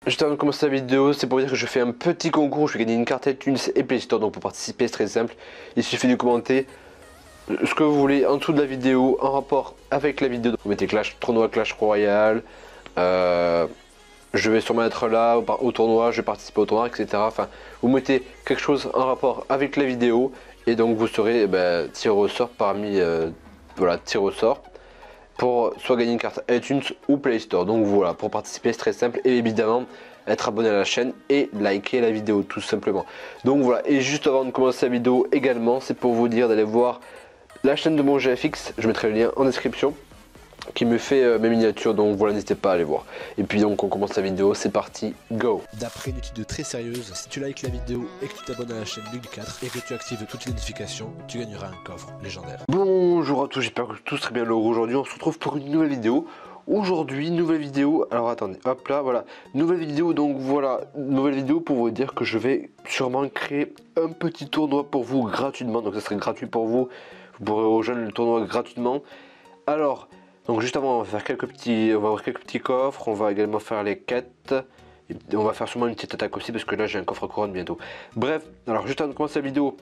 Juste avant de commencer la vidéo, c'est pour vous dire que je fais un petit concours, je vais gagner une carte iTunes et Play Store, donc pour participer c'est très simple, il suffit de commenter ce que vous voulez en dessous de la vidéo en rapport avec la vidéo. Donc vous mettez tournoi Clash Royale, je vais sûrement être là au tournoi, je vais participer au tournoi, etc. Enfin, vous mettez quelque chose en rapport avec la vidéo et donc vous serez tiré au sort parmi, voilà, tiré au sort pour soit gagner une carte iTunes ou Play Store. Donc voilà, pour participer c'est très simple et évidemment être abonné à la chaîne et liker la vidéo tout simplement. Donc voilà, et juste avant de commencer la vidéo également, c'est pour vous dire d'aller voir la chaîne de mon GFX, je mettrai le lien en description, qui me fait mes miniatures, donc voilà, n'hésitez pas à aller voir. Et puis donc on commence la vidéo, c'est parti, go. D'après une étude très sérieuse, si tu likes la vidéo et que tu t'abonnes à la chaîne Big 4 et que tu actives toutes les notifications, tu gagneras un coffre légendaire. Bonjour à tous, j'espère que tous très bien. Alors aujourd'hui on se retrouve pour une nouvelle vidéo. Aujourd'hui, nouvelle vidéo, alors attendez, hop là, voilà, nouvelle vidéo, donc voilà, nouvelle vidéo pour vous dire que je vais sûrement créer un petit tournoi pour vous gratuitement, donc ça serait gratuit pour vous, vous pourrez rejoindre le tournoi gratuitement. Alors, donc juste avant, on va faire on va avoir quelques petits coffres, on va également faire les quêtes, et on va faire sûrement une petite attaque aussi, parce que là j'ai un coffre couronne bientôt. Bref, alors juste avant de commencer la vidéo,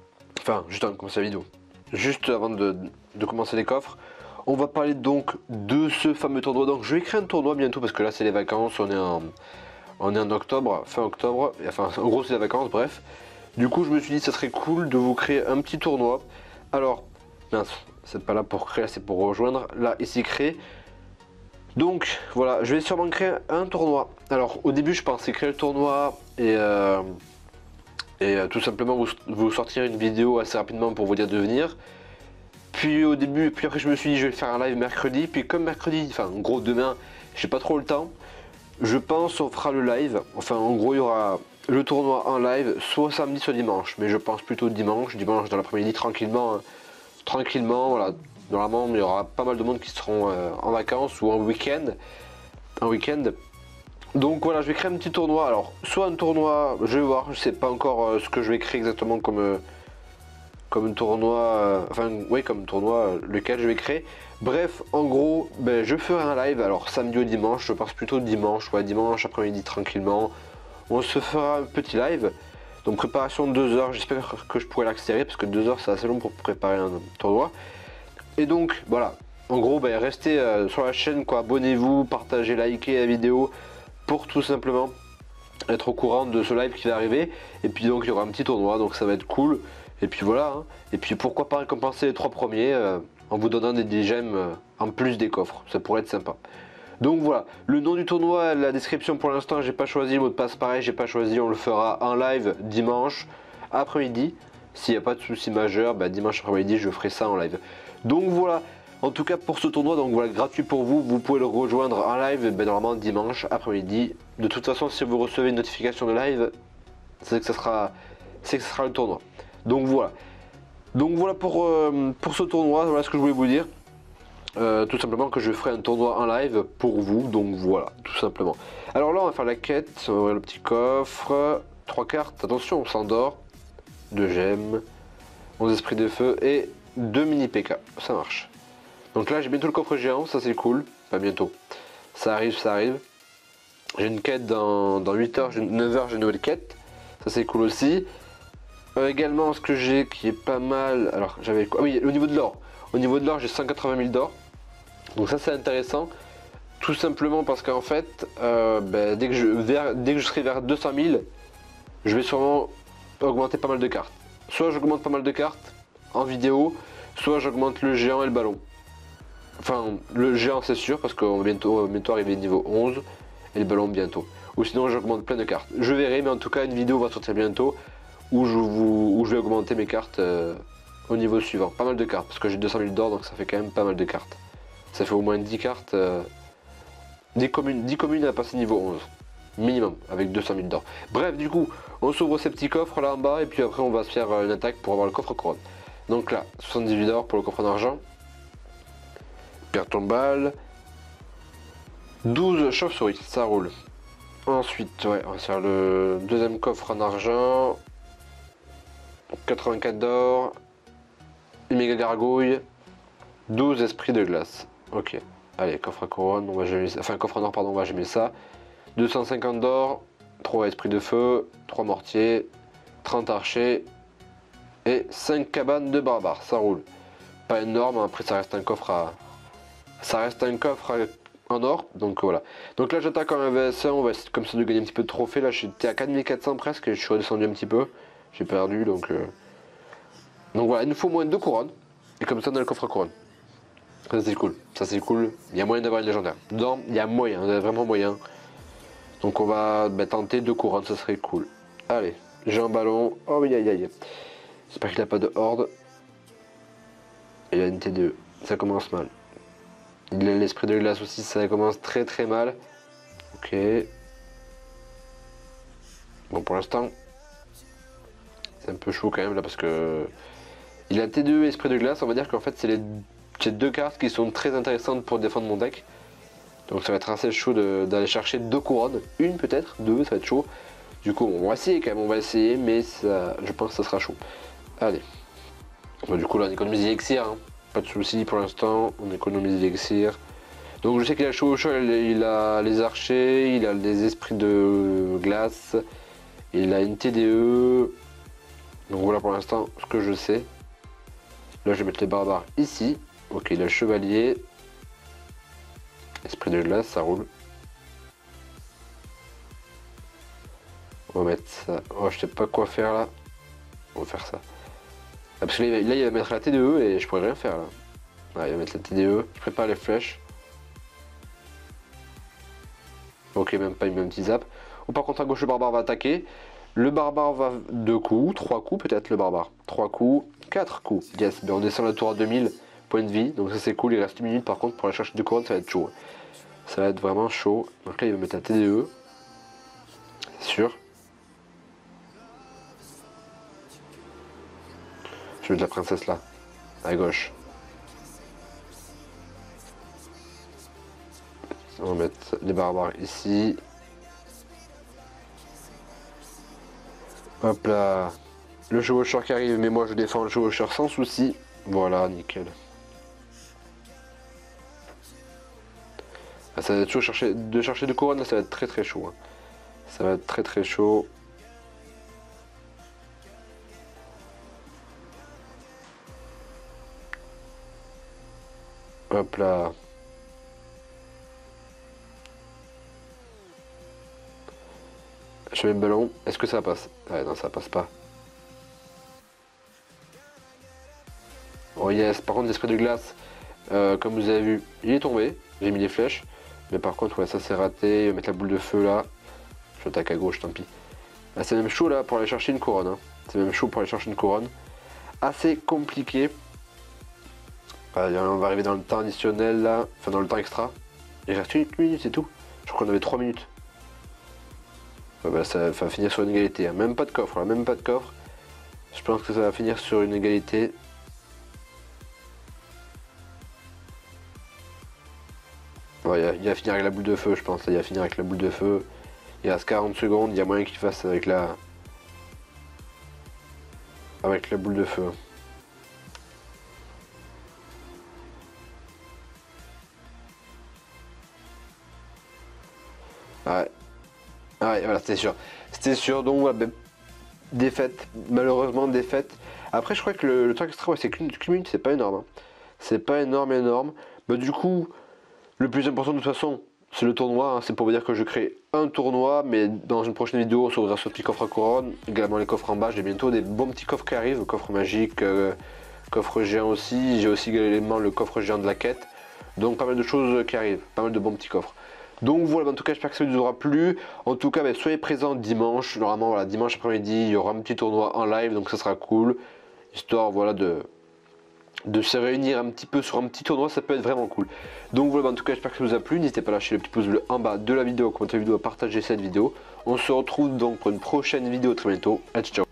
juste avant de commencer les coffres, on va parler donc de ce fameux tournoi. Donc je vais créer un tournoi bientôt parce que là c'est les vacances, on est en octobre, fin octobre, enfin en gros c'est les vacances, bref. Du coup je me suis dit ça serait cool de vous créer un petit tournoi. Alors, mince, c'est pas là pour créer, c'est pour rejoindre. Là, ici créer. Donc voilà, je vais sûrement créer un tournoi. Alors au début je pensais créer le tournoi et tout simplement vous sortir une vidéo assez rapidement pour vous dire de venir. Puis au début, puis après je me suis dit je vais faire un live mercredi. Puis comme mercredi, enfin en gros demain, j'ai pas trop le temps. Je pense on fera le live. Enfin en gros il y aura le tournoi en live, soit samedi soit dimanche. Mais je pense plutôt dimanche dans l'après-midi tranquillement. Tranquillement, voilà. Normalement il y aura pas mal de monde qui seront en vacances ou en week-end. Donc voilà, je vais créer un petit tournoi. Alors soit un tournoi, je vais voir, je sais pas encore ce que je vais créer exactement comme un tournoi, comme tournoi, lequel je vais créer. Bref, en gros, je ferai un live, alors samedi ou dimanche, je pense plutôt dimanche, ouais, dimanche après-midi tranquillement. On se fera un petit live, donc préparation de 2 heures, j'espère que je pourrai l'accélérer, parce que 2 heures c'est assez long pour préparer un tournoi. Et donc, voilà, en gros, restez sur la chaîne, quoi, abonnez-vous, partagez, likez la vidéo, pour tout simplement être au courant de ce live qui va arriver. Et puis donc, il y aura un petit tournoi, donc ça va être cool. Et puis voilà, hein. Et puis pourquoi pas récompenser les 3 premiers en vous donnant des gemmes en plus des coffres, ça pourrait être sympa. Donc voilà, le nom du tournoi, la description pour l'instant j'ai pas choisi, le mot de passe pareil j'ai pas choisi, on le fera en live dimanche après-midi. S'il n'y a pas de souci majeur, dimanche après-midi je ferai ça en live. Donc voilà, en tout cas pour ce tournoi, donc voilà, gratuit pour vous, vous pouvez le rejoindre en live normalement dimanche après-midi. De toute façon si vous recevez une notification de live, c'est que ça sera le tournoi. Donc voilà pour ce tournoi, voilà ce que je voulais vous dire. Tout simplement que je ferai un tournoi en live pour vous, donc voilà, tout simplement. Alors là on va faire la quête, on va ouvrir le petit coffre, 3 cartes, attention on s'endort, 2 gemmes, 11 esprits de feu et 2 mini PK, ça marche. Donc là j'ai bientôt le coffre géant, ça c'est cool, pas bientôt, ça arrive. J'ai une quête dans 8 heures, 9 heures j'ai une nouvelle quête, ça c'est cool aussi. Également ce que j'ai qui est pas mal, alors j'avais quoi, oui, au niveau de l'or j'ai 180 000 d'or, donc ça c'est intéressant, tout simplement parce qu'en fait dès que je serai vers 200 000, je vais sûrement augmenter pas mal de cartes. Soit j'augmente pas mal de cartes en vidéo, soit j'augmente le géant et le ballon. Enfin le géant c'est sûr parce qu'on va bientôt arriver niveau 11 et le ballon bientôt. Ou sinon j'augmente plein de cartes. Je verrai, mais en tout cas une vidéo va sortir bientôt où je vais augmenter mes cartes au niveau suivant. Pas mal de cartes, parce que j'ai 200 000 d'or, donc ça fait quand même pas mal de cartes. Ça fait au moins 10 cartes, 10 communes à passer niveau 11. Minimum, avec 200 000 d'or. Bref, du coup, on s'ouvre ces petits coffres là en bas, et puis après on va se faire une attaque pour avoir le coffre couronne. Donc là, 78 d'or pour le coffre en argent. Pierre tombale. 12 chauves-souris, ça roule. Ensuite, ouais, on va se faire le deuxième coffre en argent. 84 d'or, une méga gargouille, 12 esprits de glace. Ok, allez, coffre à couronne, on va jamais, enfin coffre en or, pardon, on va jamais ça. 250 d'or, 3 esprits de feu, 3 mortiers, 30 archers et 5 cabanes de barbares. Ça roule. Pas énorme, après ça reste un coffre en or, donc voilà. Donc là j'attaque en VS1, on va essayer comme ça de gagner un petit peu de trophées. Là j'étais à 4400 presque, et je suis redescendu un petit peu. J'ai perdu donc voilà, il nous faut moins de 2 couronnes. Et comme ça on a le coffre à couronne. Ça c'est cool, il y a moyen d'avoir une légendaire. Non, il y a moyen, il y a vraiment moyen. Donc on va tenter 2 couronnes, ça serait cool. Allez, j'ai un ballon, oh oui aïe aïe. J'espère qu'il n'a pas de horde. Et il a une T2, ça commence mal. Il a l'esprit de glace aussi, ça commence très très mal. Ok. Bon pour l'instant, c'est un peu chaud quand même là parce que... Il a T2 et esprit de glace, on va dire qu'en fait c'est les 2 cartes qui sont très intéressantes pour défendre mon deck. Donc ça va être assez chaud d'aller chercher 2 couronnes. Une peut-être, 2, ça va être chaud. Du coup on va essayer quand même, on va essayer, mais ça, je pense que ça sera chaud. Allez. Bon, du coup là on économise l'élixir, hein. Pas de soucis pour l'instant, on économise l'élixir. Donc je sais qu'il a chaud au chaud, il a les archers, il a les esprits de glace, il a une TDE. Donc voilà pour l'instant ce que je sais. Là je vais mettre les barbares ici. Ok, il a le chevalier. Esprit de glace, ça roule. On va mettre ça. Oh, je sais pas quoi faire là. On va faire ça. Ah, parce que là il va mettre la TDE et je pourrais rien faire là. Ouais, il va mettre la TDE. Je prépare les flèches. Ok, même pas, il met un petit zap. Oh, par contre à gauche le barbare va attaquer. Le barbare va 2 coups, 3 coups peut-être le barbare. 3 coups, 4 coups. Yes, ben on descend la tour à 2000 points de vie. Donc ça c'est cool, il reste 1 minute par contre pour aller chercher 2 couronnes, ça va être chaud. Ça va être vraiment chaud. Donc là il va mettre la TDE. C'est sûr. Je vais mettre la princesse là, à gauche. On va mettre les barbares ici. Hop là. Le chevaucheur qui arrive, mais moi je défends le chevaucheur sans souci. Voilà, nickel. Ah, ça va être chaud de chercher 2 couronnes, là ça va être très très chaud. Hein. Ça va être très très chaud. Hop là. Je mets le ballon. Est-ce que ça passe? Ouais, non, ça passe pas. Oh yes, par contre l'esprit de glace, comme vous avez vu, il est tombé. J'ai mis les flèches. Mais par contre, ouais, ça c'est raté. Il va mettre la boule de feu là. Je attaque à gauche, tant pis. Ah, c'est même chaud là pour aller chercher une couronne. Hein. C'est même chaud pour aller chercher une couronne. Assez compliqué. On va arriver dans le temps additionnel là. Enfin, dans le temps extra. Il reste 1 minute, c'est tout. Je crois qu'on avait 3 minutes. Ouais, bah, ça va finir sur une égalité. Hein. Même pas de coffre, là. Même pas de coffre. Je pense que ça va finir sur une égalité. Ouais, il va finir avec la boule de feu, je pense. Il va finir avec la boule de feu. Il reste 40 secondes. Il y a moyen qu'il fasse avec la boule de feu. Ouais. Ouais, voilà, c'était sûr. C'était sûr, donc voilà, défaite. Malheureusement, défaite. Après, je crois que le temps extra, ouais, c'est qu'une minute, c'est pas énorme. Hein. C'est pas énorme. Mais du coup, le plus important de toute façon, c'est le tournoi. Hein. C'est pour vous dire que je crée un tournoi, mais dans une prochaine vidéo, on s'ouvrira ce petit coffre à couronne. Également les coffres en bas, j'ai bientôt des bons petits coffres qui arrivent. Coffre magique, coffre géant aussi. J'ai aussi également le coffre géant de la quête. Donc pas mal de choses qui arrivent, pas mal de bons petits coffres. Donc voilà, en tout cas j'espère que ça vous aura plu. En tout cas soyez présents dimanche. Normalement voilà, dimanche après-midi il y aura un petit tournoi en live, donc ça sera cool. Histoire voilà de se réunir un petit peu sur un petit tournoi, ça peut être vraiment cool. Donc voilà, en tout cas j'espère que ça vous a plu. N'hésitez pas à lâcher le petit pouce bleu en bas de la vidéo, commenter la vidéo, à partager cette vidéo. On se retrouve donc pour une prochaine vidéo très bientôt. Ciao.